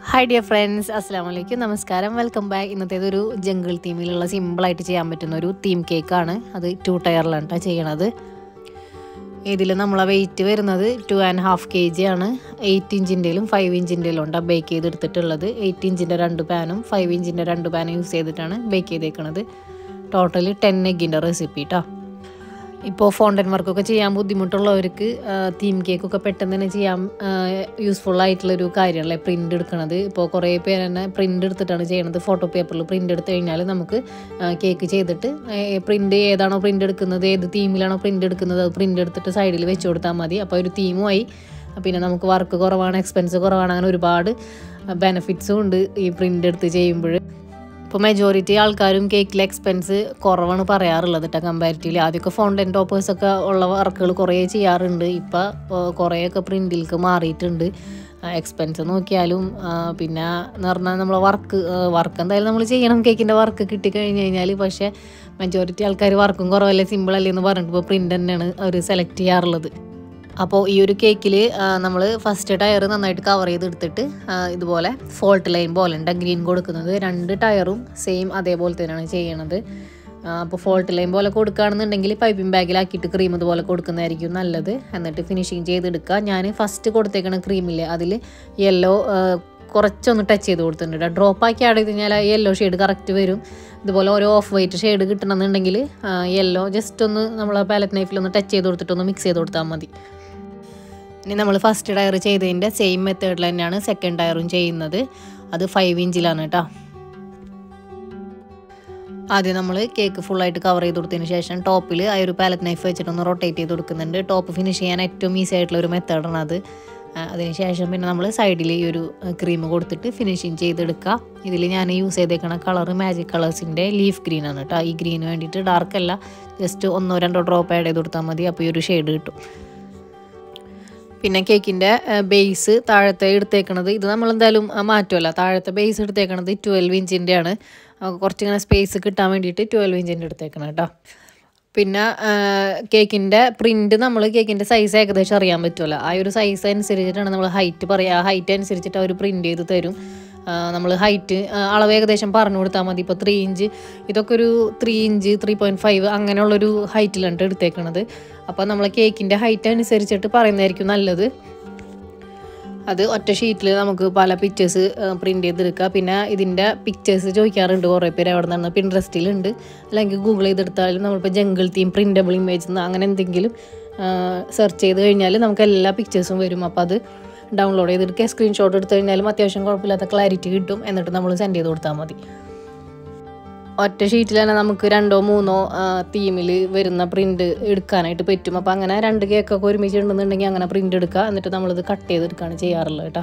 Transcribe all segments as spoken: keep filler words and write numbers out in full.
Hi dear friends, അസ്സാം വലൈക്കും, നമസ്കാരം, വെൽക്കം ബാക്ക്. ഇന്നത്തേതൊരു ജംഗിൾ തീമിലുള്ള സിമ്പിളായിട്ട് ചെയ്യാൻ പറ്റുന്ന ഒരു തീം കേക്കാണ്. അത് ടു ടയറിലാണ് കേട്ടോ ചെയ്യണത്. ഇതിൽ നമ്മളെ വെയിറ്റ് വരുന്നത് two and half K G ആണ്. എയ്റ്റ് ഇഞ്ചിൻ്റെയിലും ഫൈവ് ഇഞ്ചിൻ്റെയിലും ഉണ്ട് ബേക്ക് ചെയ്തെടുത്തിട്ടുള്ളത്. എയ്റ്റ് ഇഞ്ചിൻ്റെ രണ്ട് പാനും ഫൈവ് ഇഞ്ചിൻ്റെ രണ്ട് പാനും യൂസ് ചെയ്തിട്ടാണ് ബേക്ക് ചെയ്തേക്കുന്നത്. ടോട്ടലി ടെൻ എഗ്ഗിൻ്റെ റെസിപ്പി കേട്ടോ. ഇപ്പോൾ ഫോണ്ടൻ വർക്കൊക്കെ ചെയ്യാൻ ബുദ്ധിമുട്ടുള്ളവർക്ക് തീം കേക്കൊക്കെ പെട്ടെന്ന് തന്നെ ചെയ്യാൻ യൂസ്ഫുൾ ആയിട്ടുള്ളൊരു കാര്യമല്ലേ പ്രിൻ്റ് എടുക്കണത്. ഇപ്പോൾ കുറേ പേര് തന്നെ പ്രിൻ്റ് എടുത്തിട്ടാണ് ചെയ്യണത്. ഫോട്ടോ പേപ്പറിൽ പ്രിൻ്റ് എടുത്തു കഴിഞ്ഞാൽ നമുക്ക് കേക്ക് ചെയ്തിട്ട് പ്രിൻ്റ് ഏതാണോ പ്രിൻ്റ് എടുക്കുന്നത്, ഏത് തീമിലാണോ പ്രിൻ്റ് എടുക്കുന്നത്, അത് പ്രിൻ്റ് എടുത്തിട്ട് സൈഡിൽ വെച്ച് കൊടുത്താൽ മതി. അപ്പോൾ ഒരു തീമുമായി, പിന്നെ നമുക്ക് വർക്ക് കുറവാണ്, എക്സ്പെൻസ് കുറവാണ്, അങ്ങനെ ഒരുപാട് ബെനിഫിറ്റ്സും ഉണ്ട് ഈ പ്രിൻ്റ് എടുത്ത് ചെയ്യുമ്പോൾ. ഇപ്പോൾ മെജോറിറ്റി ആൾക്കാരും കേക്കിലെ എക്സ്പെൻസ് കുറവാണ് പറയാറുള്ളത് കേട്ടോ കമ്പാരിറ്റീവ്ലി. ആദ്യമൊക്കെ ഫോണ്ടൻ ടോപ്പേഴ്സൊക്കെ ഉള്ള വർക്കുകൾ കുറേ ചെയ്യാറുണ്ട്. ഇപ്പോൾ കുറേയൊക്കെ പ്രിൻറ്റിലേക്ക് മാറിയിട്ടുണ്ട്. എക്സ്പെൻസ് നോക്കിയാലും പിന്നെ എന്ന് പറഞ്ഞാൽ നമ്മൾ വർക്ക് വർക്ക് എന്തായാലും നമ്മൾ ചെയ്യണം, കേക്കിൻ്റെ വർക്ക് കിട്ടിക്കഴിഞ്ഞ് കഴിഞ്ഞാൽ. പക്ഷേ മെജോറിറ്റി ആൾക്കാർ വർക്കും കുറവല്ലേ, സിമ്പിളല്ലേ എന്ന് പറഞ്ഞിട്ട് ഇപ്പോൾ പ്രിൻ്റ് തന്നെയാണ് അവർ സെലക്ട് ചെയ്യാറുള്ളത്. അപ്പോൾ ഈ ഒരു കേക്കിൽ നമ്മൾ ഫസ്റ്റ് ടയർ നന്നായിട്ട് കവർ ചെയ്തെടുത്തിട്ട് ഇതുപോലെ ഫോൾട്ട് ലൈൻ പോലെ ഉണ്ട് ഗ്രീൻ കൊടുക്കുന്നത്. രണ്ട് ടയറും സെയിം അതേപോലെ തന്നെയാണ് ചെയ്യണത്. അപ്പോൾ ഫോൾട്ട് ലൈൻ പോലെ കൊടുക്കുകയാണെന്നുണ്ടെങ്കിൽ പൈപ്പിംഗ് ബാഗിലാക്കിയിട്ട് ക്രീം ഇതുപോലെ കൊടുക്കുന്നതായിരിക്കും നല്ലത്. എന്നിട്ട് ഫിനിഷിങ് ചെയ്തെടുക്കുക. ഞാൻ ഫസ്റ്റ് കൊടുത്തേക്കണ ക്രീമില്ലേ അതിൽ യെല്ലോ കുറച്ചൊന്ന് ടച്ച് ചെയ്ത് കൊടുത്തിട്ടുണ്ട്. ഡ്രോപ്പ് ആക്കി ആഡ് ചെയ്ത് കഴിഞ്ഞാൽ യെല്ലോ ഷെയ്ഡ് കറക്റ്റ് വരും. ഇതുപോലെ ഓരോ ഓഫ് വൈറ്റ് ഷെയ്ഡ് കിട്ടണമെന്നുണ്ടെങ്കിൽ യെല്ലോ ജസ്റ്റ് ഒന്ന് നമ്മൾ പാലറ്റ് നൈഫിലൊന്ന് ടച്ച് ചെയ്ത് കൊടുത്തിട്ടൊന്ന് മിക്സ് ചെയ്ത് കൊടുത്താൽ മതി. ഇനി നമ്മൾ ഫസ്റ്റ് ടയർ ചെയ്തതിൻ്റെ സെയിം മെത്തേഡിൽ തന്നെയാണ് സെക്കൻഡ് ടയറും ചെയ്യുന്നത്. അത് ഫൈവ് ഇഞ്ചിലാണ് കേട്ടോ. ആദ്യം നമ്മൾ കേക്ക് ഫുള്ളായിട്ട് കവർ ചെയ്ത് കൊടുത്തതിന് ശേഷം ടോപ്പിൽ ആ ഒരു പാലറ്റ് നൈഫ് വെച്ചിട്ടൊന്ന് റൊട്ടേറ്റ് ചെയ്ത് കൊടുക്കുന്നുണ്ട്. ടോപ്പ് ഫിനിഷ് ചെയ്യാൻ ഏറ്റവും ഈസി ആയിട്ടുള്ള ഒരു മെത്തേഡാണ് അത്. അതിന് ശേഷം പിന്നെ നമ്മൾ സൈഡിൽ ഈ ഒരു ക്രീം കൊടുത്തിട്ട് ഫിനിഷിങ് ചെയ്തെടുക്കുക. ഇതിൽ ഞാൻ യൂസ് ചെയ്തേക്കണ കളർ മാജിക് കളേഴ്സിൻ്റെ ലീഫ് ഗ്രീൻ ആണ് കേട്ടോ. ഈ ഗ്രീന് വേണ്ടിയിട്ട് ഡാർക്കല്ല, ജസ്റ്റ് ഒന്നോ രണ്ടോ ഡ്രോപ്പ് ആഡ് ചെയ്ത് കൊടുത്താൽ മതി. അപ്പോൾ ഈ ഒരു ഷെയ്ഡ് കിട്ടും. പിന്നെ കേക്കിൻ്റെ ബേസ് താഴത്തെ എടുത്തേക്കണത് ഇത് നമ്മളെന്തായാലും മാറ്റുമല്ല. താഴത്തെ ബേസ് എടുത്തേക്കണത് ട്വൽവ് ഇഞ്ചിൻ്റെയാണ്. കുറച്ചിങ്ങനെ സ്പേസ് കിട്ടാൻ വേണ്ടിയിട്ട് ട്വൽവ് ഇഞ്ചിൻ്റെ എടുത്തേക്കണം കേട്ടോ. പിന്നെ കേക്കിൻ്റെ പ്രിൻറ്റ് നമ്മൾ കേക്കിൻ്റെ സൈസ് ഏകദേശം അറിയാൻ പറ്റുമല്ലോ. ആ ഒരു സൈസ് അനുസരിച്ചിട്ടാണ് നമ്മൾ ഹൈറ്റ് പറയുക. ആ ഹൈറ്റ് അനുസരിച്ചിട്ട് അവർ പ്രിൻറ്റ് ചെയ്ത് തരും. നമ്മൾ ഹൈറ്റ് അളവ് ഏകദേശം പറഞ്ഞു കൊടുത്താൽ മതി. ഇപ്പോൾ ത്രീ ഇഞ്ച് ഇതൊക്കെ ഒരു three inch three point five അങ്ങനെയുള്ളൊരു ഹൈറ്റിലാണ് എടുത്തേക്കണത്. അപ്പോൾ നമ്മൾ കേക്കിൻ്റെ ഹൈറ്റ് അനുസരിച്ചിട്ട് പറയുന്നതായിരിക്കും നല്ലത്. അത് ഒറ്റ ഷീറ്റിൽ നമുക്ക് പല പിക്ചേഴ്സ് പ്രിൻ്റ് ചെയ്തെടുക്കുക. പിന്നെ ഇതിൻ്റെ പിക്ചേഴ്സ് ചോദിക്കാറുണ്ട് കുറേ പേര്, എവിടെ നിന്നാണ് പിൻട്രസ്റ്റിലുണ്ട്, അല്ലെങ്കിൽ ഗൂഗിൾ ചെയ്തെടുത്താലും നമ്മളിപ്പോൾ ജംഗിൾ തീം പ്രിൻ്റബിൾ ഇമേജ് എന്ന് അങ്ങനെ എന്തെങ്കിലും സെർച്ച് ചെയ്ത് കഴിഞ്ഞാൽ നമുക്ക് എല്ലാ പിക്ചേഴ്സും വരും. അപ്പോൾ അത് ഡൗൺലോഡ് ചെയ്തെടുക്കുക. സ്ക്രീൻഷോട്ട് എടുത്തു കഴിഞ്ഞാലും അത്യാവശ്യം കുഴപ്പമില്ലാത്ത ക്ലാരിറ്റി കിട്ടും. എന്നിട്ട് നമ്മൾ സെൻഡ് ചെയ്ത് കൊടുത്താൽ മതി. ഒറ്റ ഷീറ്റിൽ തന്നെ നമുക്ക് രണ്ടോ മൂന്നോ തീമിൽ വരുന്ന പ്രിൻ്റ് എടുക്കാനായിട്ട് പറ്റും. അപ്പോൾ അങ്ങനെ രണ്ട് കേക്കൊക്കെ ഒരുമിച്ച് ഉണ്ടെന്നുണ്ടെങ്കിൽ അങ്ങനെ പ്രിൻ്റ് എടുക്കുക. എന്നിട്ട് നമ്മളിത് കട്ട് ചെയ്തെടുക്കുകയാണ് ചെയ്യാറുള്ളത് കേട്ടോ.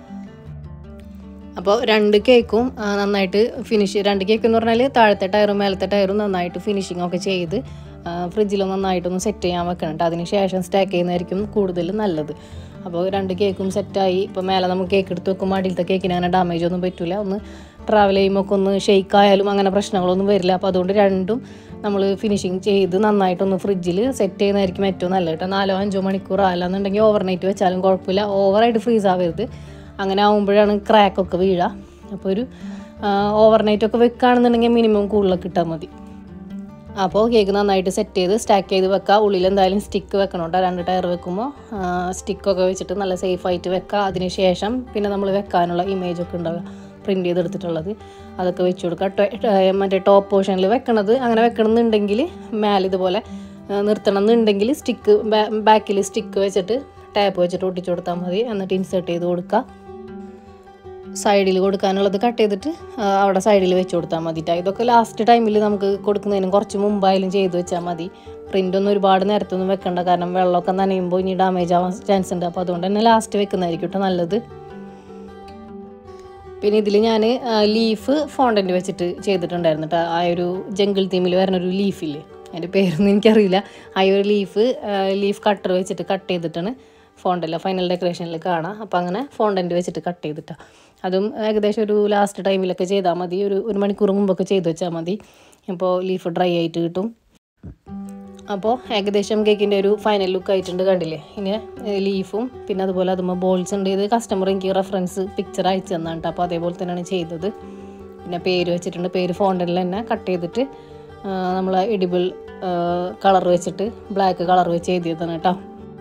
അപ്പോൾ രണ്ട് കേക്കും നന്നായിട്ട് ഫിനിഷ് രണ്ട് കേക്ക് എന്ന് പറഞ്ഞാൽ താഴത്തെ ടയറും മേലത്തെ ടയറും നന്നായിട്ട് ഫിനിഷിംഗ് ഒക്കെ ചെയ്ത് ഫ്രിഡ്ജിൽ നന്നായിട്ടൊന്ന് സെറ്റ് ചെയ്യാൻ വെക്കണം കേട്ടോ. അതിന് ശേഷം സ്റ്റാക്ക് ചെയ്യുന്നതായിരിക്കും കൂടുതൽ നല്ലത്. അപ്പോൾ രണ്ട് കേക്കും സെറ്റായി. ഇപ്പോൾ മേലെ നമുക്ക് കേക്ക് എടുത്ത് വെക്കുമ്പോൾ അടിയിലത്തെ കേക്കിന് അങ്ങനെ ഡാമേജ് ഒന്നും പറ്റില്ല. ഒന്ന് ട്രാവൽ ചെയ്യുമ്പോൾ ഒക്കെ ഒന്ന് ഷെയ്ക്ക് ആയാലും അങ്ങനെ പ്രശ്നങ്ങളൊന്നും വരില്ല. അപ്പോൾ അതുകൊണ്ട് രണ്ടും നമ്മൾ ഫിനിഷിങ് ചെയ്ത് നന്നായിട്ടൊന്ന് ഫ്രിഡ്ജിൽ സെറ്റ് ചെയ്യുന്നതായിരിക്കും ഏറ്റവും നല്ലത് കേട്ടോ. നാലോ അഞ്ചോ മണിക്കൂർ ആയാലെന്നുണ്ടെങ്കിൽ ഓവർനൈറ്റ് വെച്ചാലും കുഴപ്പമില്ല. ഓവറായിട്ട് ഫ്രീസ് ആവരുത്. അങ്ങനെ ആകുമ്പോഴാണ് ക്രാക്കൊക്കെ വീഴുക. അപ്പോൾ ഒരു ഓവർനൈറ്റൊക്കെ വെക്കുകയാണെന്നുണ്ടെങ്കിൽ മിനിമം കൂടുതലൊക്കെ ഇട്ടാൽ മതി. അപ്പോൾ കേക്ക് നന്നായിട്ട് സെറ്റ് ചെയ്ത് സ്റ്റാക്ക് ചെയ്ത് വെക്കുക. ഉള്ളിൽ എന്തായാലും സ്റ്റിക്ക് വെക്കണം കേട്ടോ. രണ്ട് ടയർ വെക്കുമ്പോൾ സ്റ്റിക്കൊക്കെ വെച്ചിട്ട് നല്ല സേഫായിട്ട് വെക്കുക. അതിന് ശേഷം പിന്നെ നമ്മൾ വെക്കാനുള്ള ഇമേജൊക്കെ ഉണ്ടാവുക പ്രിൻ്റ് ചെയ്തെടുത്തിട്ടുള്ളത്, അതൊക്കെ വെച്ച് കൊടുക്കുക. മറ്റേ ടോപ്പ് പോർഷനിൽ വെക്കണത് അങ്ങനെ വെക്കണമെന്നുണ്ടെങ്കിൽ മേലെ ഇതുപോലെ നിർത്തണം എന്നുണ്ടെങ്കിൽ സ്റ്റിക്ക് ബാക്കിൽ സ്റ്റിക്ക് വെച്ചിട്ട് ടാപ്പ് വെച്ചിട്ട് ഒട്ടിച്ചു കൊടുത്താൽ മതി. എന്നിട്ട് ഇൻസേർട്ട് ചെയ്ത് കൊടുക്കുക. സൈഡിൽ കൊടുക്കാനുള്ളത് കട്ട് ചെയ്തിട്ട് അവിടെ സൈഡിൽ വെച്ച് കൊടുത്താൽ മതിട്ടോ. ഇതൊക്കെ ലാസ്റ്റ് ടൈമിൽ നമുക്ക് കൊടുക്കുന്നതിനും കുറച്ച് മുമ്പായാലും ചെയ്ത് വെച്ചാൽ മതി. പ്രിൻ്റൊന്നും ഒരുപാട് നേരത്തൊന്നും വെക്കണ്ട, കാരണം വെള്ളമൊക്കെ നനയുമ്പോൾ ഇനി ഡാമേജ് ആവാൻ ചാൻസ് ഉണ്ട്. അപ്പോൾ അതുകൊണ്ട് തന്നെ ലാസ്റ്റ് വെക്കുന്നതായിരിക്കും കേട്ടോ നല്ലത്. പിന്നെ ഇതിൽ ഞാൻ ലീഫ് ഫോണ്ടൻ്റ് വെച്ചിട്ട് ചെയ്തിട്ടുണ്ടായിരുന്നു കേട്ടോ. ആ ഒരു ജംഗിൾ തീമിൽ വരുന്നൊരു ലീഫില്ലേ, അതിൻ്റെ പേരൊന്നും എനിക്കറിയില്ല. ആ ഒരു ലീഫ് ലീഫ് കട്ടർ വെച്ചിട്ട് കട്ട് ചെയ്തിട്ടാണ് ഫോണ്ടല്ല ഫൈനൽ ഡെക്കറേഷനിൽ കാണാം. അപ്പോൾ അങ്ങനെ ഫോണ്ടൻ്റ് വെച്ചിട്ട് കട്ട് ചെയ്തിട്ടാണ്. അതും ഏകദേശം ഒരു ലാസ്റ്റ് ടൈമിലൊക്കെ ചെയ്താൽ മതി. ഒരു ഒരു മണിക്കൂർ മുമ്പൊക്കെ ചെയ്ത് വെച്ചാൽ മതി. അപ്പോൾ ലീഫ് ഡ്രൈ ആയിട്ട് കിട്ടും. അപ്പോൾ ഏകദേശം കേക്കിൻ്റെ ഒരു ഫൈനൽ ലുക്ക് ആയിട്ടുണ്ട്, കണ്ടില്ലേ. ഇനി ലീഫും പിന്നെ അതുപോലെ അതുമ്പോൾ ബോൾസ് ഉണ്ട്. ഇത് കസ്റ്റമർ എനിക്ക് റെഫറൻസ് പിക്ചർ അയച്ചു തന്നാണ് കേട്ടോ. അപ്പോൾ അതേപോലെ തന്നെയാണ് ചെയ്തത്. പിന്നെ പേര് വെച്ചിട്ടുണ്ട്. പേര് ഫോണ്ടനിൽ തന്നെ കട്ട് ചെയ്തിട്ട് നമ്മൾ എഡിബിൾ കളർ വെച്ചിട്ട് ബ്ലാക്ക് കളർ വെച്ച് എഴുതിയതാണ് കേട്ടോ.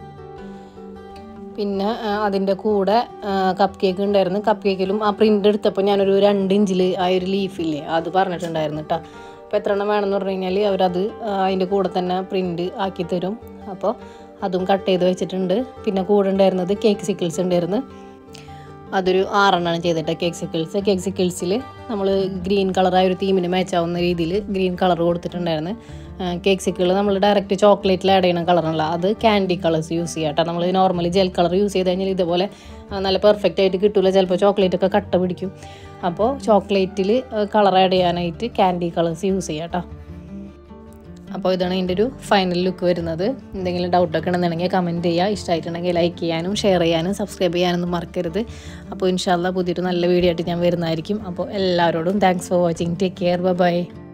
പിന്നെ അതിൻ്റെ കൂടെ കപ്പ് കേക്ക് ഉണ്ടായിരുന്നു. കപ്പ് കേക്കിലും ആ പ്രിൻ്റ് എടുത്തപ്പോൾ ഞാനൊരു രണ്ട് ഇഞ്ചിൽ ആ ഒരു ലീഫില്ലേ അത് പറഞ്ഞിട്ടുണ്ടായിരുന്നു കേട്ടോ. അപ്പോൾ എത്ര എണ്ണം വേണമെന്ന് പറഞ്ഞു കഴിഞ്ഞാൽ അവരത് അതിൻ്റെ കൂടെ തന്നെ പ്രിൻ്റ് ആക്കി തരും. അപ്പോൾ അതും കട്ട് ചെയ്ത് വെച്ചിട്ടുണ്ട്. പിന്നെ കൂടെ ഉണ്ടായിരുന്നത് കേക്ക് സിക്കിൾസ് ഉണ്ടായിരുന്നു. അതൊരു ആറെണ്ണമാണ് ചെയ്തിട്ട് കേക്ക് സിക്കിൾസ്. കേക്ക് സിക്കിൾസിൽ നമ്മൾ ഗ്രീൻ കളറായ ഒരു തീമിന് മാച്ചാവുന്ന രീതിയിൽ ഗ്രീൻ കളർ കൊടുത്തിട്ടുണ്ടായിരുന്നു. കേക്ക് സിക്കിൾ നമ്മൾ ഡയറക്റ്റ് ചോക്ലേറ്റിൽ ആഡ് ചെയ്യണ കളറല്ല, അത് ക്യാൻഡി കളേഴ്സ് യൂസ് ചെയ്യാം കേട്ടോ. നമ്മൾ നോർമലി ജെൽ കളർ യൂസ് ചെയ്ത് കഴിഞ്ഞാൽ ഇതുപോലെ നല്ല പെർഫെക്റ്റ് ആയിട്ട് കിട്ടില്ല, ചിലപ്പോൾ ചോക്ലേറ്റൊക്കെ കട്ട പിടിക്കും. അപ്പോൾ ചോക്ലേറ്റിൽ കളർ ആഡ് ചെയ്യാനായിട്ട് ക്യാൻഡി കളേഴ്സ് യൂസ് ചെയ്യാം കേട്ടോ. അപ്പോൾ ഇതാണ് ഇതിൻ്റെ ഒരു ഫൈനൽ ലുക്ക് വരുന്നത്. എന്തെങ്കിലും ഡൗട്ടൊക്കെ ഉണ്ടെന്നുണ്ടെങ്കിൽ കമൻറ്റ് ചെയ്യുക. ഇഷ്ടമായിട്ടുണ്ടെങ്കിൽ ലൈക്ക് ചെയ്യാനും ഷെയർ ചെയ്യാനും സബ്സ്ക്രൈബ് ചെയ്യാനൊന്നും മറക്കരുത്. അപ്പോൾ ഇൻഷാ അല്ലാഹ് പുതിയൊരു നല്ല വീഡിയോ ആയിട്ട് ഞാൻ വരുന്നതായിരിക്കും. അപ്പോൾ എല്ലാവരോടും thanks for watching. Take care. Bye by.